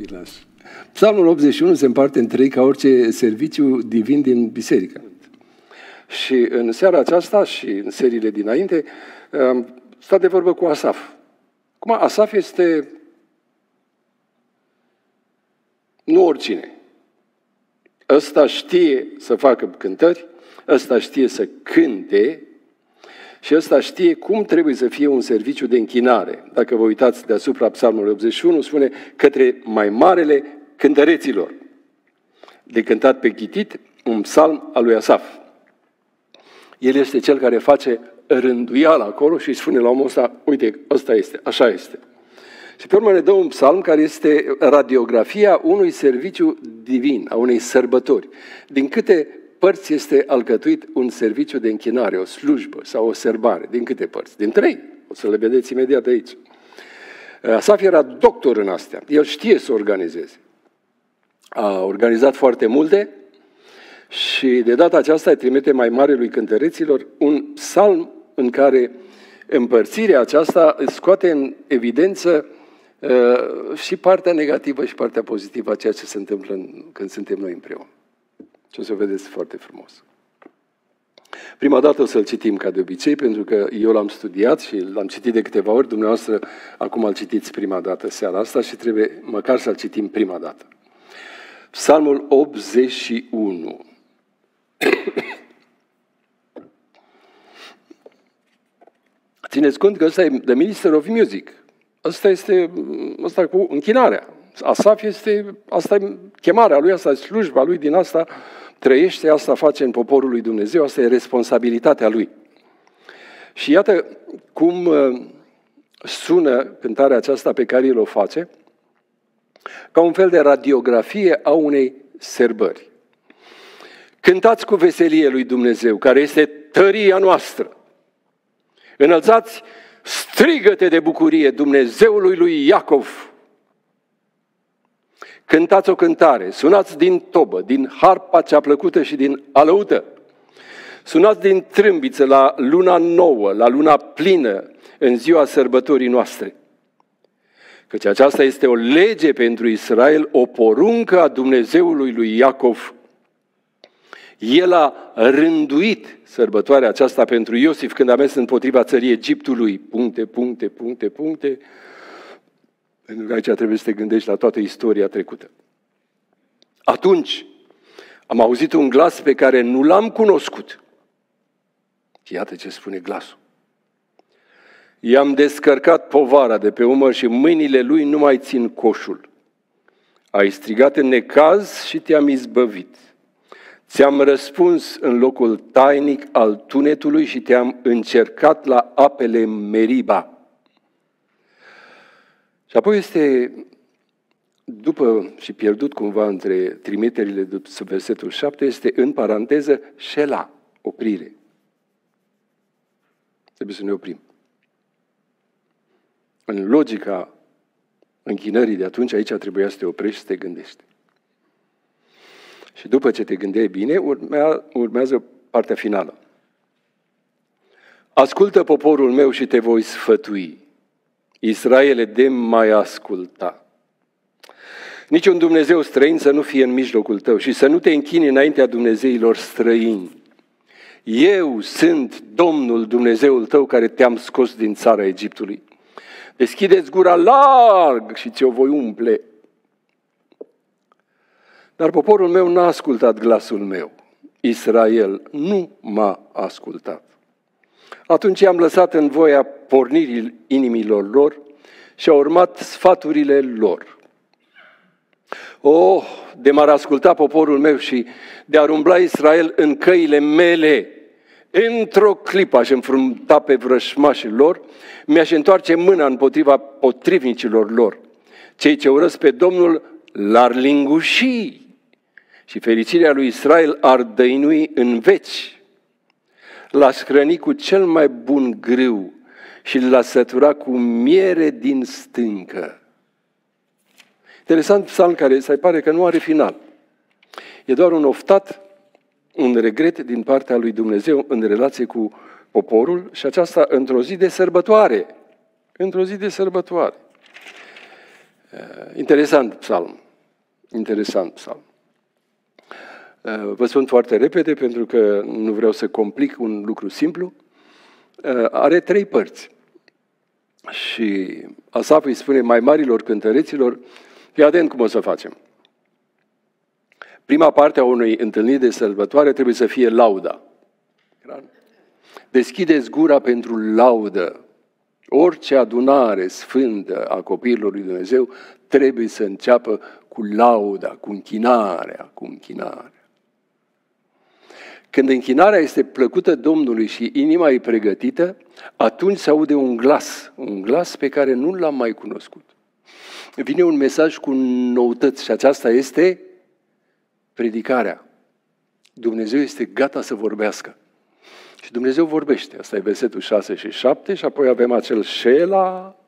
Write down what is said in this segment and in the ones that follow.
copilaș. Psalmul 81 se împarte în trei ca orice serviciu divin din biserică. Și în seara aceasta și în seriile dinainte, stat de vorbă cu Asaf. Acum, Asaf este nu oricine. Ăsta știe să facă cântări, ăsta știe să cânte și ăsta știe cum trebuie să fie un serviciu de închinare. Dacă vă uitați deasupra Psalmului 81, spune către mai marele cântăreților. De cântat pe ghitit, un psalm al lui Asaf. El este cel care face rânduială acolo și îi spune la omul ăsta, uite, ăsta este, așa este. Și pe urmă ne dă un psalm care este radiografia unui serviciu divin, a unei sărbători. Din câte părți este alcătuit un serviciu de închinare, o slujbă sau o sărbare? Din câte părți? Din 3. O să le vedeți imediat aici. Asaf era doctor în astea. El știe să organizeze. A organizat foarte multe și de data aceasta îi trimite mai marelui cântăreților un psalm în care împărțirea aceasta scoate în evidență și partea negativă și partea pozitivă a ceea ce se întâmplă când suntem noi împreună. Și o să o vedeți foarte frumos. Prima dată o să-l citim ca de obicei, pentru că eu l-am studiat și l-am citit de câteva ori. Dumneavoastră acum îl citiți prima dată seara asta și trebuie măcar să-l citim prima dată. Psalmul 81. Țineți cont că ăsta e the Minister of Music. Asta cu închinarea. Asaf asta e chemarea lui, asta e slujba lui, din asta trăiește, asta face în poporul lui Dumnezeu, asta e responsabilitatea lui. Și iată cum sună cântarea aceasta pe care el o face, ca un fel de radiografie a unei sărbări. Cântați cu veselie lui Dumnezeu, care este tăria noastră. Înălțați strigăte de bucurie Dumnezeului lui Iacov. Cântați o cântare, sunați din tobă, din harpa cea plăcută și din alăută. Sunați din trâmbiță la luna nouă, la luna plină, în ziua sărbătorii noastre. Căci aceasta este o lege pentru Israel, o poruncă a Dumnezeului lui Iacov. El a rânduit sărbătoarea aceasta pentru Iosif când a mers împotriva țării Egiptului. Puncte. Pentru că aici trebuie să te gândești la toată istoria trecută. Atunci am auzit un glas pe care nu l-am cunoscut. Iată ce spune glasul. I-am descărcat povara de pe umăr și mâinile lui nu mai țin coșul. Ai strigat în necaz și te-am izbăvit. Ți-am răspuns în locul tainic al tunetului și te-am încercat la apele Meriba. Și apoi este, după și pierdut cumva între trimiterile de sub versetul 7, este în paranteză Shela, oprire. Trebuie să ne oprim. În logica închinării de atunci, aici trebuia să te oprești și să te gândești. Și după ce te gândeai bine, urmează partea finală. Ascultă poporul meu și te voi sfătui. Israele, de mai asculta. Niciun Dumnezeu străin să nu fie în mijlocul tău și să nu te închini înaintea dumnezeilor străini. Eu sunt Domnul Dumnezeul tău care te-am scos din țara Egiptului. Deschideți gura larg și ți-o voi umple. Dar poporul meu n-a ascultat glasul meu. Israel nu m-a ascultat. Atunci i-am lăsat în voia pornirii inimilor lor și au urmat sfaturile lor. De m-ar asculta poporul meu și de-ar umbla Israel în căile mele, într-o clipă aș înfrunta pe vrășmașii lor, mi-aș întoarce mâna împotriva potrivnicilor lor. Cei ce urăsc pe Domnul l-ar linguși și fericirea lui Israel ar dăinui în veci. L-aș hrăni cu cel mai bun grâu și l-aș sătura cu miere din stâncă. Interesant psalm care se pare că nu are final. E doar un oftat, un regret din partea lui Dumnezeu în relație cu poporul și aceasta într-o zi de sărbătoare. Într-o zi de sărbătoare. Interesant psalm. Interesant psalm. Vă spun foarte repede pentru că nu vreau să complic un lucru simplu. Are 3 părți. Și Asaf îi spune mai marilor cântăreților, fii atent cum o să facem. Prima parte a unei întâlniri de sărbătoare trebuie să fie lauda. Deschideți gura pentru laudă. Orice adunare sfântă a copiilor lui Dumnezeu trebuie să înceapă cu lauda, cu închinarea, cu închinarea. Când închinarea este plăcută Domnului și inima e pregătită, atunci se aude un glas pe care nu l-am mai cunoscut. Vine un mesaj cu noutăți și aceasta este predicarea. Dumnezeu este gata să vorbească. Și Dumnezeu vorbește. Asta e versetul 6 și 7 și apoi avem acel Shela.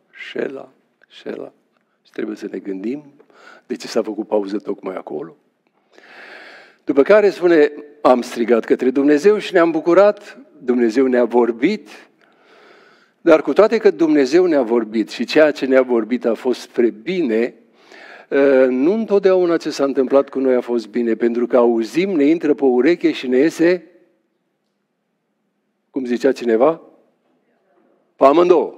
Și trebuie să ne gândim de ce s-a făcut pauză tocmai acolo. După care spune, am strigat către Dumnezeu și ne-am bucurat, Dumnezeu ne-a vorbit, dar cu toate că Dumnezeu ne-a vorbit și ceea ce ne-a vorbit a fost spre bine, nu întotdeauna ce s-a întâmplat cu noi a fost bine, pentru că auzim, ne intră pe ureche și ne iese, cum zicea cineva, pe amândouă.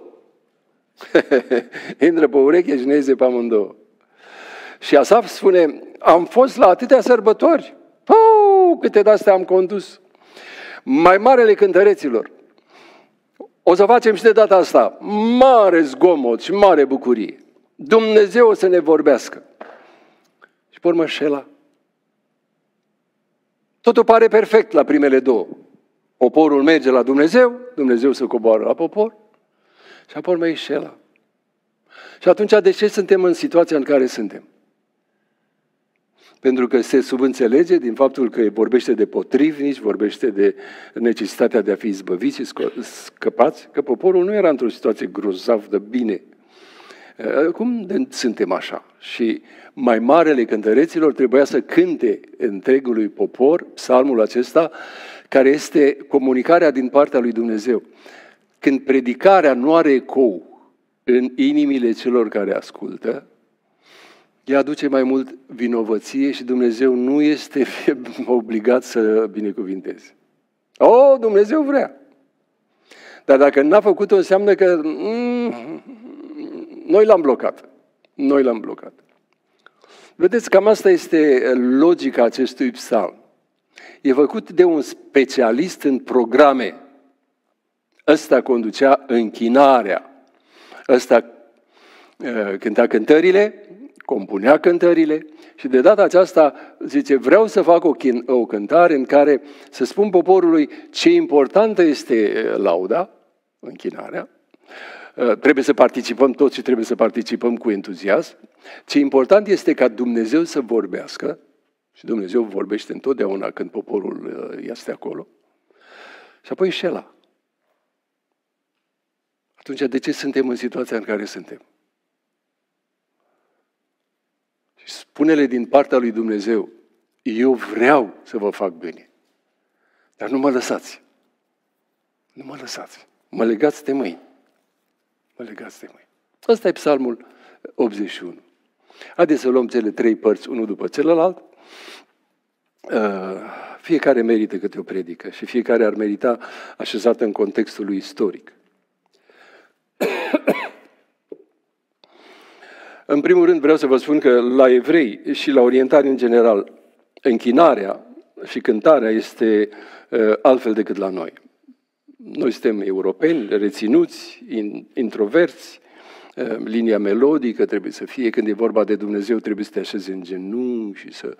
Intră pe ureche și ne iese pe amândouă. Și Asaf spune, am fost la atâtea sărbători, câte de-astea am condus. Mai marele cântăreților. O să facem și de data asta mare zgomot și mare bucurie. Dumnezeu o să ne vorbească. Și pe urmă Shela. Totul pare perfect la primele două. Poporul merge la Dumnezeu, Dumnezeu se coboară la popor și apoi mai e Shela. Și atunci de ce suntem în situația în care suntem? Pentru că se subînțelege din faptul că vorbește de potrivnici, vorbește de necesitatea de a fi izbăviți și scăpați, că poporul nu era într-o situație grozav de bine. Cum suntem așa? Și mai marele cântăreților trebuia să cânte întregului popor psalmul acesta, care este comunicarea din partea lui Dumnezeu. Când predicarea nu are ecou în inimile celor care ascultă, ea aduce mai mult vinovăție și Dumnezeu nu este obligat să binecuvinteze. Dumnezeu vrea. Dar dacă n-a făcut-o, înseamnă că noi l-am blocat. Noi l-am blocat. Vedeți, cam asta este logica acestui psalm. E făcut de un specialist în programe. Ăsta conducea închinarea. Ăsta cânta cântările, compunea cântările și de data aceasta zice, vreau să fac o cântare în care să spun poporului ce importantă este lauda, închinarea, trebuie să participăm toți și trebuie să participăm cu entuziasm, ce important este ca Dumnezeu să vorbească și Dumnezeu vorbește întotdeauna când poporul este acolo și apoi Shela. Atunci de ce suntem în situația în care suntem? Și spune-le din partea lui Dumnezeu, eu vreau să vă fac bine, dar nu mă lăsați. Nu mă lăsați. Mă legați de mâini. Mă legați de mâini. Ăsta e psalmul 81. Haideți să luăm cele 3 părți, unul după celălalt. Fiecare merită câte o predică și fiecare ar merita așezată în contextul lui istoric. În primul rând vreau să vă spun că la evrei și la orientali în general, închinarea și cântarea este altfel decât la noi. Noi suntem europeni, reținuți, introverți, linia melodică trebuie să fie, când e vorba de Dumnezeu trebuie să te așezi în genunchi și să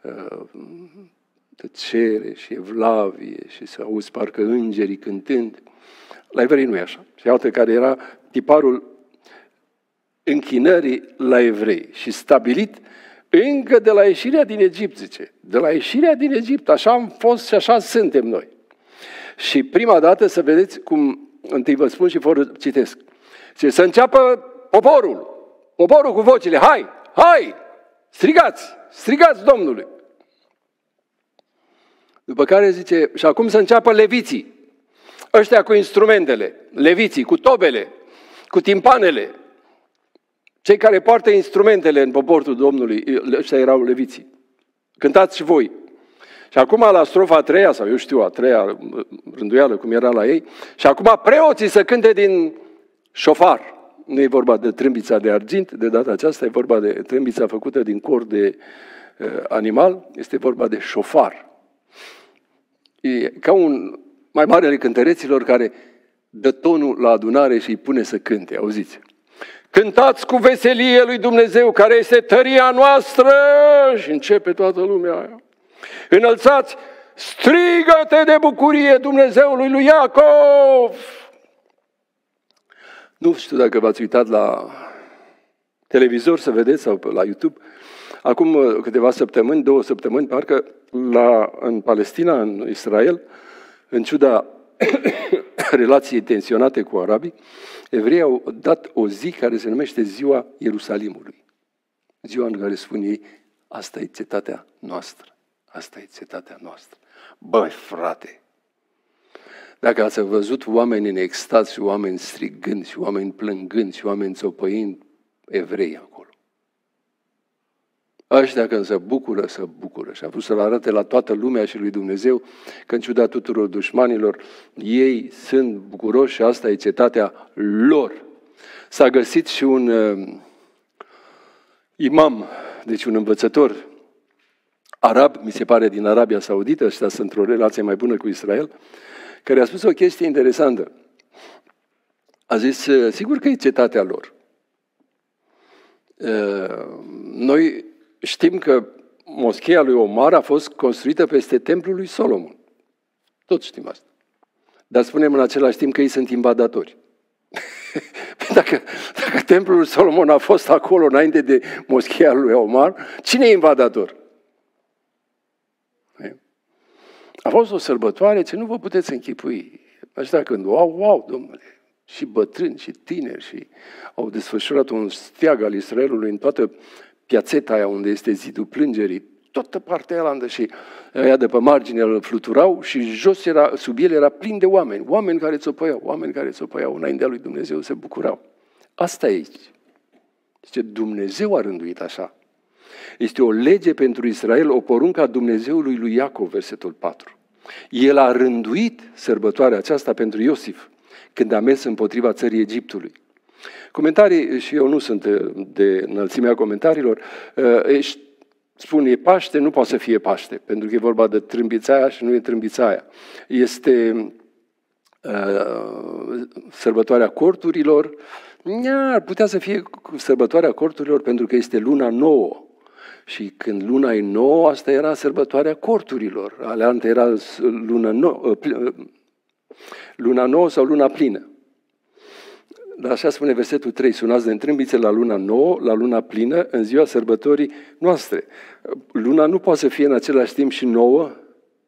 tăcere și evlavie și să auzi parcă îngerii cântând. La evrei nu e așa. Și iată care era tiparul închinării la evrei și stabilit încă de la ieșirea din Egipt, zice. De la ieșirea din Egipt, așa am fost și așa suntem noi. Și prima dată să vedeți cum, întâi vă spun și fără citesc, zice, să înceapă poporul cu vocile, hai, strigați Domnului. După care zice, și acum să înceapă leviții, ăștia cu instrumentele, leviții, cu tobele, cu timpanele, Cei care poartă instrumentele în poportul Domnului, ăștia erau leviții. Cântați și voi. Și acum la strofa a treia, sau eu știu, a treia rânduială, cum era la ei, și acum preoții să cânte din șofar. Nu e vorba de trâmbița de argint, de data aceasta e vorba de trâmbița făcută din cor de animal, este vorba de șofar. E ca un mai mare ale cântăreților care dă tonul la adunare și îi pune să cânte, auziți? Cântați cu veselie lui Dumnezeu, care este tăria noastră, și începe toată lumea aia. Înălțați strigăte de bucurie Dumnezeului lui Iacov! Nu știu dacă v-ați uitat la televizor să vedeți, sau la YouTube, acum câteva săptămâni, 2 săptămâni, parcă în Palestina, în Israel, în ciuda relației tensionate cu arabii, evreii au dat o zi care se numește Ziua Ierusalimului. Ziua în care spun ei, asta e cetatea noastră. Asta e cetatea noastră. Băi, frate, dacă ați văzut oameni în extaz și oameni strigând și oameni plângând și oameni țopăind, evrei acolo. Ăștia când se bucură, se bucură. Și a vrut să-l arate la toată lumea și lui Dumnezeu că în ciuda tuturor dușmanilor, ei sunt bucuroși și asta e cetatea lor. S-a găsit și un imam, deci un învățător arab, mi se pare din Arabia Saudită, ăștia sunt într-o relație mai bună cu Israel, care a spus o chestie interesantă. A zis, sigur că e cetatea lor. Noi știm că moscheea lui Omar a fost construită peste templul lui Solomon. Toți știm asta. Dar spunem în același timp că ei sunt invadatori. dacă templul lui Solomon a fost acolo înainte de moscheea lui Omar, cine e invadator? A fost o sărbătoare ce nu vă puteți închipui. Așa când, wow, Domnule, și bătrâni și tineri și au desfășurat un steag al Israelului în toată piațeta aia unde este zidul plângerii, toată partea aia și aia de pe margine îl fluturau și jos era, sub el era plin de oameni care țopăiau înaintea lui Dumnezeu, se bucurau. Asta e aici. Zice, Dumnezeu a rânduit așa. Este o lege pentru Israel, o poruncă a Dumnezeului lui Iacov, versetul 4. El a rânduit sărbătoarea aceasta pentru Iosif, când a mers împotriva țării Egiptului. Comentarii, și eu nu sunt de înălțimea comentariilor, spun e Paște, nu poate să fie Paște, pentru că e vorba de trâmbița aia și nu e trâmbița aia. Este sărbătoarea corturilor, ar putea să fie sărbătoarea corturilor pentru că este luna nouă. Și când luna e nouă, asta era sărbătoarea corturilor. Aleantă era luna nouă sau luna plină. Dar așa spune versetul 3, sunați de trâmbițe la luna nouă, la luna plină, în ziua sărbătorii noastre. Luna nu poate să fie în același timp și nouă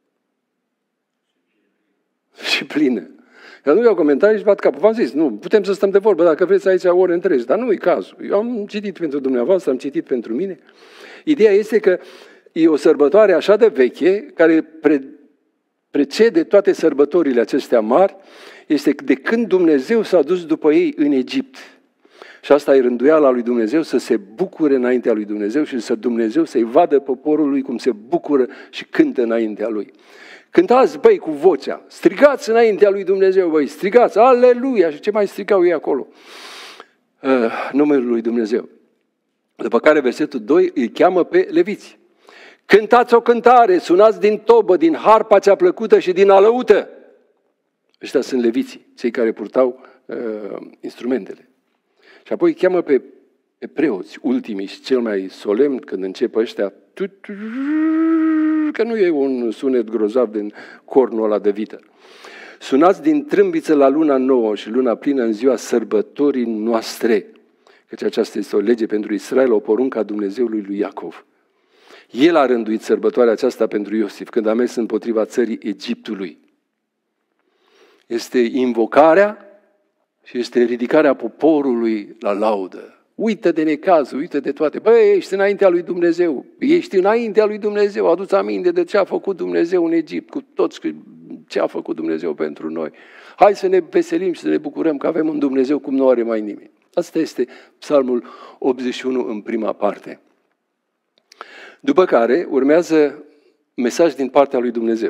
și plină. Eu nu iau comentarii și bat capul. V-am zis, nu, putem să stăm de vorbă dacă vreți aici ore întregi, dar nu e cazul. Eu am citit pentru dumneavoastră, am citit pentru mine. Ideea este că e o sărbătoare așa de veche, care precede toate sărbătorile acestea mari, este de când Dumnezeu s-a dus după ei în Egipt. Și asta e rânduiala lui Dumnezeu, să se bucure înaintea lui Dumnezeu și să Dumnezeu să-i vadă poporul lui cum se bucură și cântă înaintea lui. Cântați, băi, cu vocea, strigați înaintea lui Dumnezeu, băi, strigați, aleluia, și ce mai strigau ei acolo? Numele lui Dumnezeu. După care versetul 2 îi cheamă pe leviți. Cântați o cântare, sunați din tobă, din harpa cea plăcută și din alăută. Ăștia sunt leviții, cei care purtau instrumentele. Și apoi îi cheamă pe preoți, ultimii și cel mai solemn, când încep ăștia, că nu e un sunet grozav din cornul ăla de vită. Sunați din trâmbiță la luna nouă și luna plină în ziua sărbătorii noastre, căci aceasta este o lege pentru Israel, o poruncă a Dumnezeului lui Iacov. El a rânduit sărbătoarea aceasta pentru Iosif, când a mers împotriva țării Egiptului. Este invocarea și este ridicarea poporului la laudă. Uită de necazul, uită de toate. Băi, ești înaintea lui Dumnezeu. Ești înaintea lui Dumnezeu. Adu-ți aminte de ce a făcut Dumnezeu în Egipt, cu toți ce a făcut Dumnezeu pentru noi. Hai să ne veselim și să ne bucurăm că avem un Dumnezeu cum nu are mai nimeni. Asta este Psalmul 81 în prima parte. După care urmează mesaj din partea lui Dumnezeu.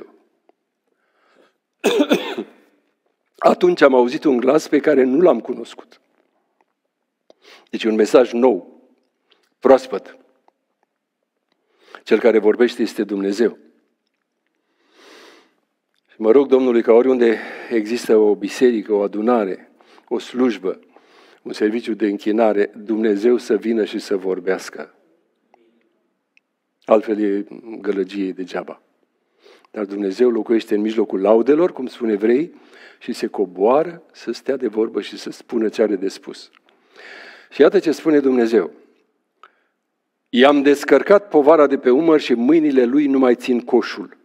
Atunci am auzit un glas pe care nu l-am cunoscut. Deci un mesaj nou, proaspăt. Cel care vorbește este Dumnezeu. Și mă rog Domnului ca oriunde există o biserică, o adunare, o slujbă, un serviciu de închinare, Dumnezeu să vină și să vorbească. Altfel e gălăgie degeaba. Dar Dumnezeu locuiește în mijlocul laudelor, cum spun Evrei, și se coboară să stea de vorbă și să spună ce are de spus. Și iată ce spune Dumnezeu. I-am descărcat povara de pe umăr și mâinile lui nu mai țin coșul.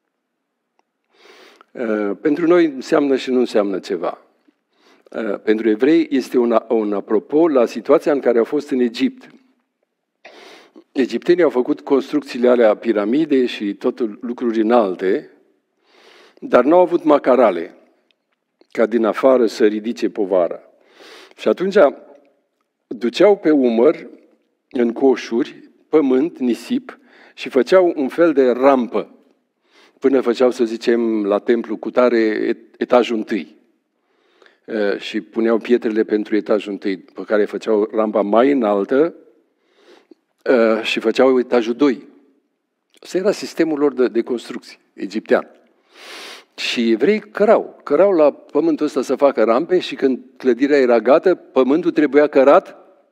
Pentru noi înseamnă și nu înseamnă ceva. Pentru evrei este un apropo la situația în care au fost în Egipt. Egiptenii au făcut construcțiile alea piramide și tot lucruri înalte, dar nu au avut macarale, ca din afară să ridice povara. Și atunci duceau pe umăr, în coșuri, pământ, nisip și făceau un fel de rampă, până făceau, să zicem, la templu cu tare etajul întâi. Și puneau pietrele pentru etajul întâi, pe care făceau rampa mai înaltă și făceau etajul 2. Asta era sistemul lor de construcții egiptean. Și evrei cărau la pământul ăsta să facă rampe și când clădirea era gata, pământul trebuia cărat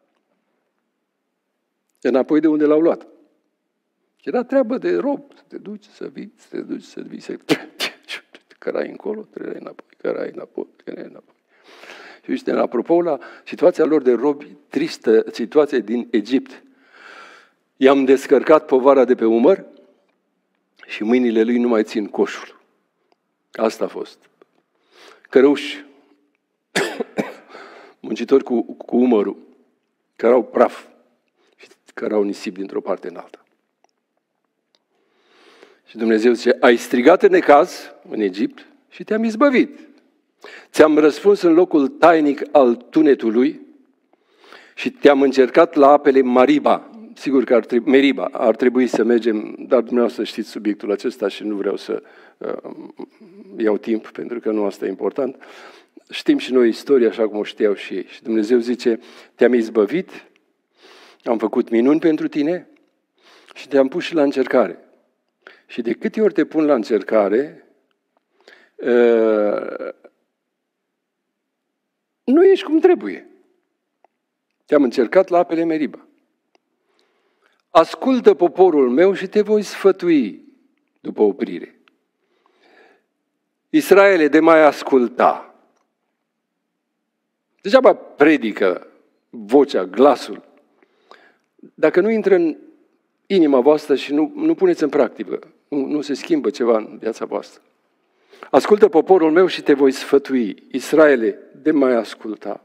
înapoi de unde l-au luat. Era treabă de rob, să te duci, să vii, să cărai încolo, cărai înapoi. Și uite, apropo la situația lor de robi, tristă situație din Egipt. I-am descărcat povara de pe umăr și mâinile lui nu mai țin coșul. Asta a fost. Cărăuși, muncitori cu umărul, cărau praf și cărau nisip dintr-o parte în alta. Și Dumnezeu zice, ai strigat în necaz în Egipt și te-am izbăvit. Ți-am răspuns în locul tainic al tunetului și te-am încercat la apele Mariba. Sigur că Meriba ar trebui să mergem, dar dumneavoastră știți subiectul acesta și nu vreau să iau timp, pentru că nu asta e important. Știm și noi istoria așa cum o știau și ei. Și Dumnezeu zice, te-am izbăvit, am făcut minuni pentru tine și te-am pus și la încercare. Și de câte ori te pun la încercare, nu ești cum trebuie. Te-am încercat la apele Meriba. Ascultă poporul meu și te voi sfătui după oprire. Israele, de mai asculta. Degeaba predică vocea, glasul. Dacă nu intră în inima voastră și nu puneți în practică, nu se schimbă ceva în viața voastră. Ascultă poporul meu și te voi sfătui. Israele, de mai asculta.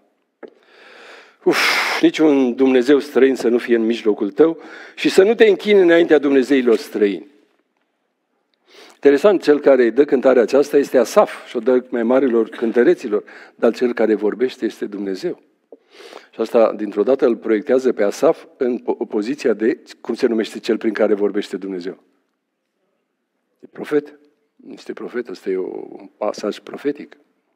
Niciun Dumnezeu străin să nu fie în mijlocul tău și să nu te închini înaintea dumnezeilor străini. Interesant, cel care dă cântarea aceasta este Asaf și o dă mai marilor cântăreților, dar cel care vorbește este Dumnezeu. Și asta, dintr-o dată, îl proiectează pe Asaf în poziția de, cum se numește cel prin care vorbește Dumnezeu? E profet. Este profet, ăsta e un pasaj profetic.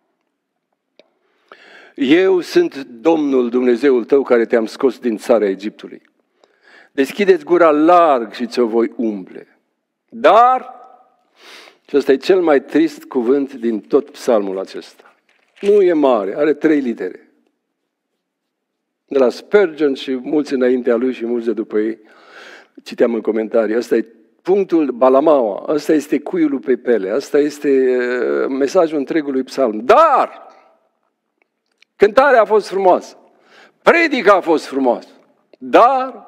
Eu sunt Domnul Dumnezeul tău care te-am scos din țara Egiptului. Deschideți gura larg și ți-o voi umple. Dar, și ăsta e cel mai trist cuvânt din tot psalmul acesta. Nu e mare, are 3 litere. De la Spurgeon și mulți înaintea lui și mulți de după ei, citeam în comentarii, ăsta e punctul balamaua, ăsta este cuiul lui Pepele, ăsta este mesajul întregului psalm. Dar, cântarea a fost frumoasă, predica a fost frumoasă, dar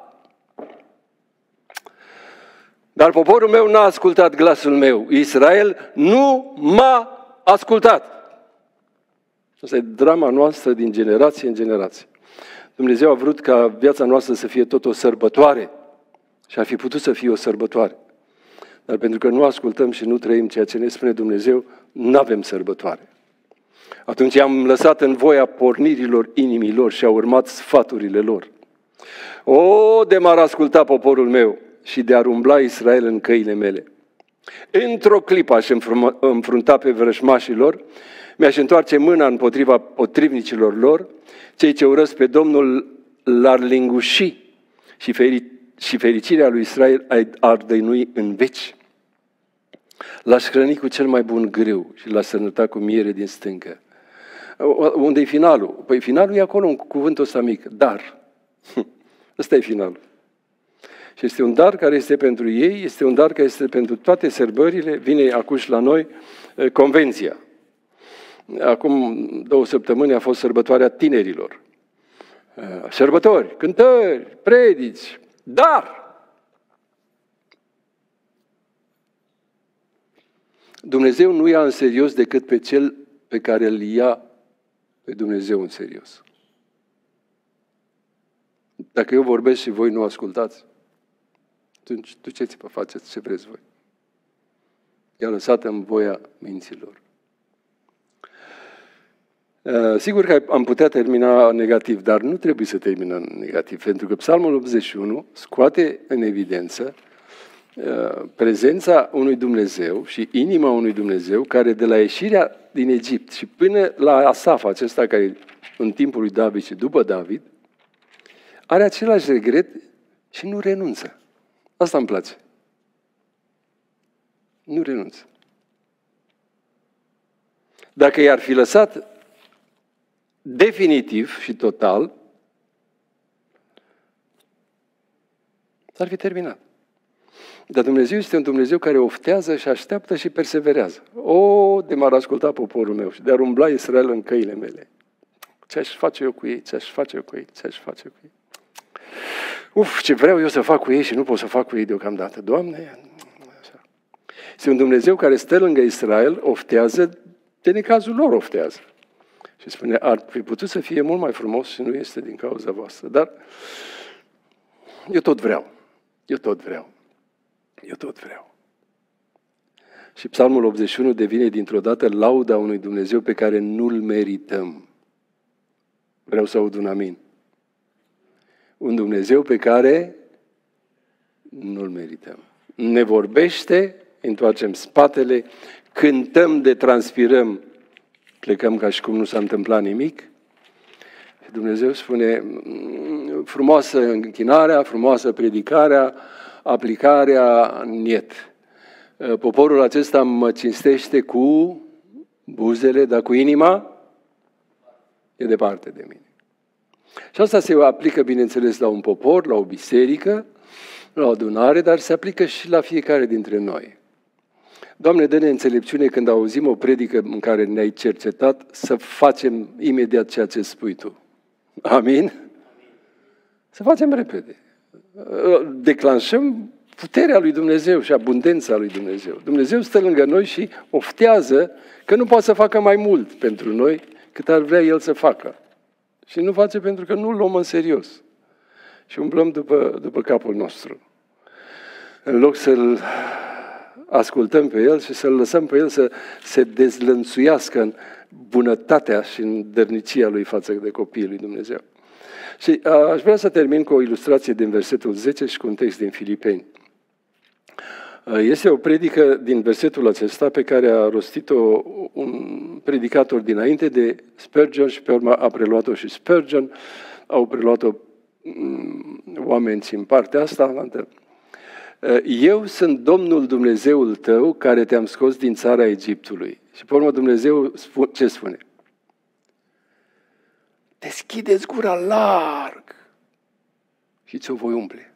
poporul meu n-a ascultat glasul meu, Israel nu m-a ascultat. Asta e drama noastră din generație în generație. Dumnezeu a vrut ca viața noastră să fie tot o sărbătoare și ar fi putut să fie o sărbătoare. Dar pentru că nu ascultăm și nu trăim ceea ce ne spune Dumnezeu, nu avem sărbătoare. Atunci am lăsat în voia pornirilor inimilor și au urmat sfaturile lor. O, de m-ar asculta poporul meu și de ar umbla Israel în căile mele. Într-o clipă aș înfrunta pe vrăjmașii lor, mi-aș întoarce mâna împotriva potrivnicilor lor, cei ce urăsc pe Domnul l-ar linguși și fericirea lui Israel ar dăinui în veci. L-aș hrăni cu cel mai bun grâu și l-aș sănăta cu miere din stâncă. Unde e finalul? Păi finalul e acolo, în cuvântul ăsta mic, dar. Ăsta e finalul. Și este un dar care este pentru ei, este un dar care este pentru toate sărbările. Vine acuși la noi convenția. Acum 2 săptămâni a fost sărbătoarea tinerilor. Sărbători, cântări, predici, dar Dumnezeu nu ia în serios decât pe cel pe care îl ia pe Dumnezeu în serios. Dacă eu vorbesc și voi nu ascultați, atunci duceți-vă, faceți ce vreți voi. I-a lăsat în voia minților. Sigur că am putea termina negativ, dar nu trebuie să terminăm negativ, pentru că Psalmul 81 scoate în evidență prezența unui Dumnezeu și inima unui Dumnezeu care de la ieșirea din Egipt și până la Asaf, acesta care în timpul lui David și după David, are același regret și nu renunță. Asta îmi place. Nu renunță. Dacă i-ar fi lăsat definitiv și total, s-ar fi terminat. Dar Dumnezeu este un Dumnezeu care oftează și așteaptă și perseverează. O, de m-ar asculta poporul meu și de-ar umbla Israel în căile mele. Ce aș face eu cu ei? Ce aș face eu cu ei? Ce aș face cu ei? Ce vreau eu să fac cu ei și nu pot să fac cu ei deocamdată. Doamne, așa. Este un Dumnezeu care stă lângă Israel, oftează, de necazul lor oftează. Și spune, ar fi putut să fie mult mai frumos și nu este din cauza voastră. Dar eu tot vreau. Și Psalmul 81 devine dintr-o dată lauda unui Dumnezeu pe care nu-l merităm. Vreau să aud un amin. Un Dumnezeu pe care nu-l merităm. Ne vorbește, întoarcem spatele, cântăm de transpirăm, plecăm ca și cum nu s-a întâmplat nimic. Și Dumnezeu spune, frumoasă închinarea, frumoasă predicarea, aplicarea, niet. Poporul acesta mă cinstește cu buzele, dar cu inima e departe de mine. Și asta se aplică, bineînțeles, la un popor, la o biserică, la o adunare, dar se aplică și la fiecare dintre noi. Doamne, dă-ne înțelepciune când auzim o predică în care ne-ai cercetat să facem imediat ceea ce spui Tu. Amin? Să facem repede. Declanșăm puterea lui Dumnezeu și abundența lui Dumnezeu. Dumnezeu stă lângă noi și oftează că nu poate să facă mai mult pentru noi cât ar vrea El să facă. Și nu face pentru că nu-L luăm în serios. Și umblăm după capul nostru. În loc să-L ascultăm pe El și să-L lăsăm pe El să se dezlănțuiască în bunătatea și în dărnicia Lui față de copiii lui Dumnezeu. Și aș vrea să termin cu o ilustrație din versetul 10 și cu un text din Filipeni. Este o predică din versetul acesta pe care a rostit-o un predicator dinainte de Spurgeon și pe urmă a preluat-o și Spurgeon. Au preluat-o oameni în partea asta. Eu sunt Domnul Dumnezeul tău care te-am scos din țara Egiptului. Și pe urmă Dumnezeu ce spune? Deschideți gura larg și ți-o voi umple.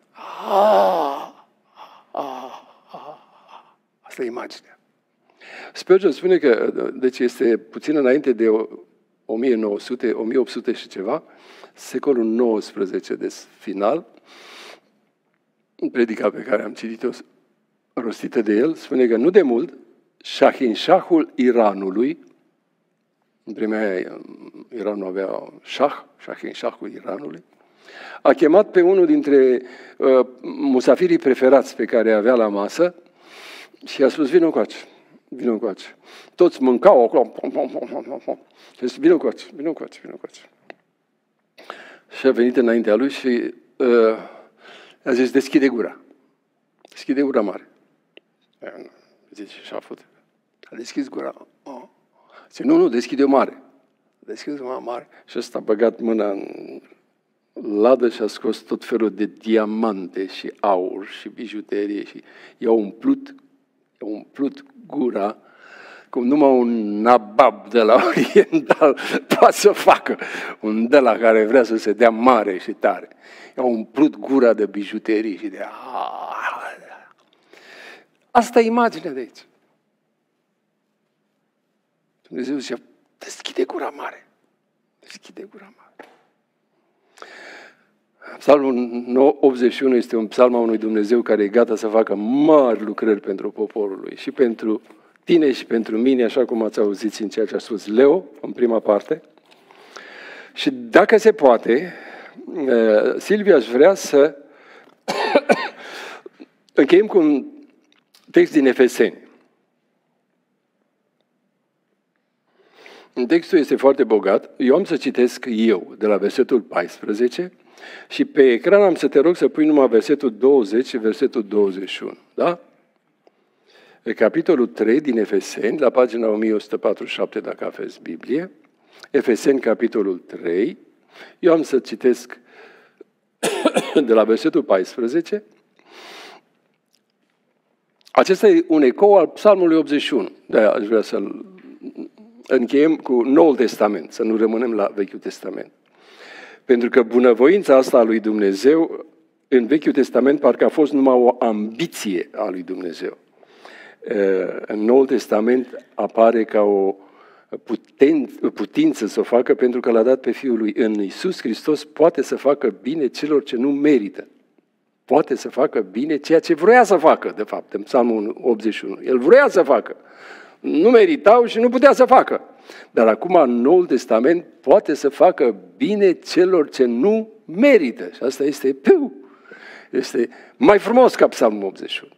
Asta e imaginea. Spurgeon spune că, deci este puțin înainte de 1900, 1800 și ceva, secolul XIX de final, predica pe care am citit-o rostită de el, spune că nu de mult, Shahinshahul Iranului, în vremea aia Iranul avea Shahinshahul Iranului, a chemat pe unul dintre musafirii preferați pe care avea la masă și a spus, vină încoace. vină încoace. Toți mâncau acolo. Și zis, vină încoace. Și a venit înaintea lui și a zis, deschide gura. Deschide gura mare. Zice, și a făcut. A deschis gura. Zice, nu, deschide-o mare. Deschide-o mare. Și ăsta a băgat mâna în ladă și a scos tot felul de diamante și aur și bijuterie și i-a umplut gura cum numai un nabab de la oriental poate să facă. Un de la care vrea să se dea mare și tare. I-a umplut gura de bijuterii și de... Asta e imaginea de aici. Dumnezeu zicea, deschide gura mare. Deschide gura mare. Psalmul 81 este un psalm al unui Dumnezeu care e gata să facă mari lucrări pentru poporul lui și pentru tine și pentru mine, așa cum ați auzit în ceea ce a spus Leo în prima parte. Și dacă se poate, Silvia, aș vrea să încheiem cu un text din Efeseni. Textul este foarte bogat. Eu am să citesc de la versetul 14 și pe ecran am să te rog să pui numai versetul 20 și versetul 21. Da? Pe capitolul 3 din Efeseni, la pagina 1147, dacă aveți Biblie. Efeseni, capitolul 3. Eu am să citesc de la versetul 14. Acesta e un ecou al Psalmului 81. De-aia aș vrea să-l încheiem cu Noul Testament, să nu rămânem la Vechiul Testament. Pentru că bunăvoința asta a lui Dumnezeu, în Vechiul Testament, parcă a fost numai o ambiție a lui Dumnezeu. În Noul Testament apare ca o putință să o facă, pentru că l-a dat pe Fiul lui. În Iisus Hristos poate să facă bine celor ce nu merită. Poate să facă bine ceea ce vrea să facă, de fapt, în Psalmul 81. El vrea să facă. Nu meritau și nu putea să facă. Dar acum, în Noul Testament, poate să facă bine celor ce nu merită. Și asta este mai frumos ca Psalmul 81.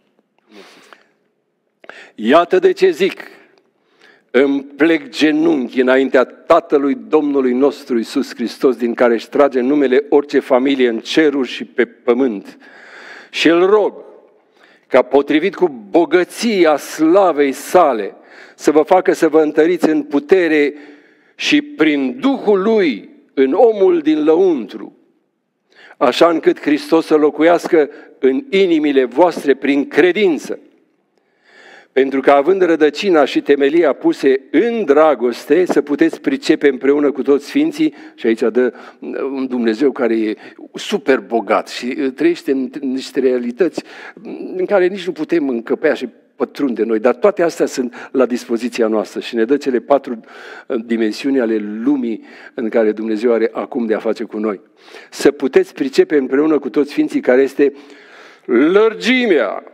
Iată de ce zic, îmi plec genunchi înaintea Tatălui Domnului nostru Iisus Hristos, din care își trage numele orice familie în ceruri și pe pământ. Și îl rog ca potrivit cu bogăția slavei sale să vă facă să vă întăriți în putere și prin Duhul Lui în omul din lăuntru, așa încât Hristos să locuiască în inimile voastre prin credință. Pentru că având rădăcina și temelia puse în dragoste, să puteți pricepe împreună cu toți sfinții, și aici dă un Dumnezeu care e super bogat și trăiește în niște realități în care nici nu putem încăpea și pătrunde noi, dar toate astea sunt la dispoziția noastră și ne dă cele 4 dimensiuni ale lumii în care Dumnezeu are acum de a face cu noi. Să puteți pricepe împreună cu toți sfinții care este lărgimea,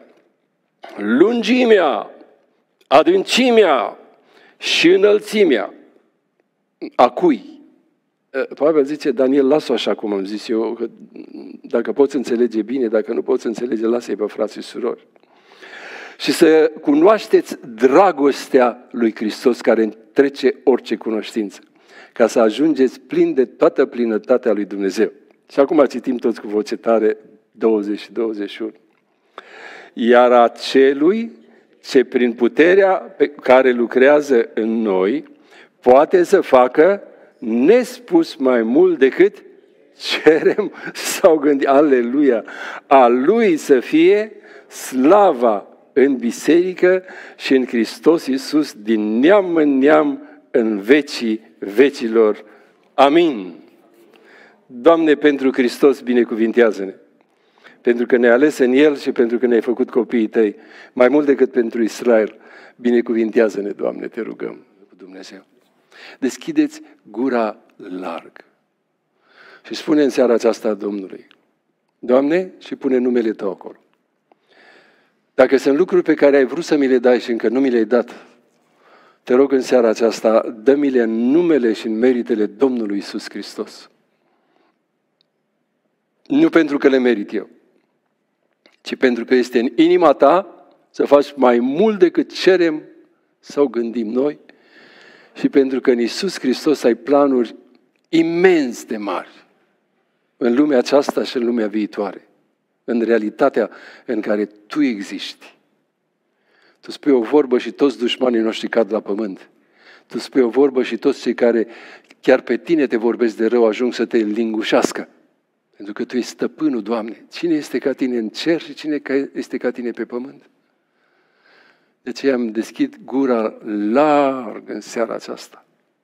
lungimea, adâncimea și înălțimea. A cui? Pavel zice, Daniel, lasă-o așa cum am zis eu, că dacă poți înțelege bine, dacă nu poți înțelege, lasă-i pe frații și surori. Și să cunoașteți dragostea lui Hristos care întrece orice cunoștință, ca să ajungeți plini de toată plinătatea lui Dumnezeu. Și acum citim toți cu voce tare 20 și 21. Iar acelui ce prin puterea pe care lucrează în noi poate să facă nespus mai mult decât cerem sau gândim. Aleluia! A Lui să fie slava în biserică și în Hristos Iisus din neam în neam în vecii vecilor. Amin. Doamne, pentru Hristos binecuvintează-ne. Pentru că ne-ai ales în El și pentru că ne-ai făcut copiii Tăi, mai mult decât pentru Israel, binecuvintează-ne, Doamne, te rugăm, Dumnezeu. Deschideți gura larg și spune în seara aceasta Domnului, Doamne, și pune numele Tău acolo. Dacă sunt lucruri pe care ai vrut să mi le dai și încă nu mi le-ai dat, te rog în seara aceasta, dă-mi-le în numele și în meritele Domnului Iisus Hristos. Nu pentru că le merit eu, ci pentru că este în inima Ta să faci mai mult decât cerem sau gândim noi, și pentru că în Iisus Hristos ai planuri imens de mari în lumea aceasta și în lumea viitoare, în realitatea în care Tu existi. Tu spui o vorbă și toți dușmanii noștri cad la pământ. Tu spui o vorbă și toți cei care chiar pe Tine te vorbesc de rău ajung să te lingușească. Pentru că Tu ești stăpânul, Doamne. Cine este ca Tine în cer și cine este ca Tine pe pământ? De aceea am deschis gura larg în seara aceasta.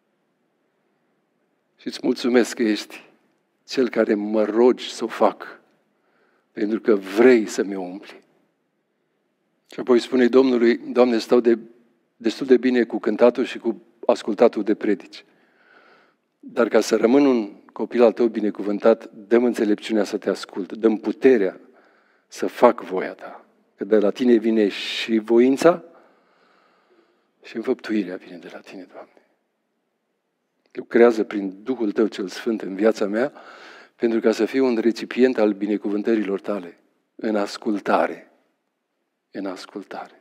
Și îți mulțumesc că ești Cel care mă rogi să o fac, pentru că vrei să mi-o umpli. Și apoi spune Domnului, Doamne, stau destul de bine cu cântatul și cu ascultatul de predici. Dar ca să rămân un copil al Tău binecuvântat, dă-mi înțelepciunea să Te ascult, dă-mi puterea să fac voia Ta. Că de la Tine vine și voința și înfăptuirea vine de la Tine, Doamne. Lucrează prin Duhul Tău cel Sfânt în viața mea, pentru ca să fiu un recipient al binecuvântărilor Tale, în ascultare. În ascultare.